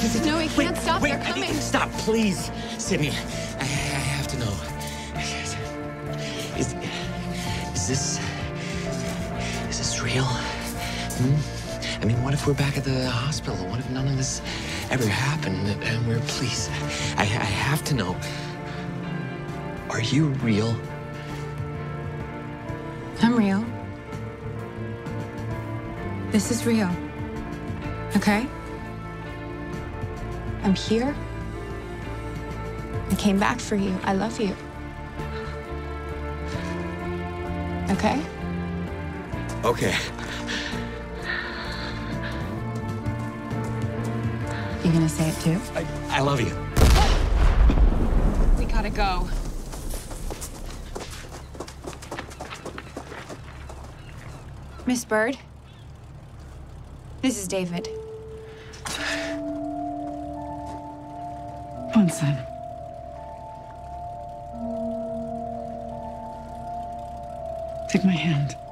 No, we can't stop. Wait, They're coming. Stop, please. Sydney, I have to know. Is this real? I mean, what if we're back at the hospital? What if none of this ever happened? And please, I have to know. Are you real? I'm real. This is real. Okay? I'm here. I came back for you. I love you. Okay? Okay. You gonna say it too? I love you. We gotta go. Miss Bird? This is David. Bunsen. Take my hand.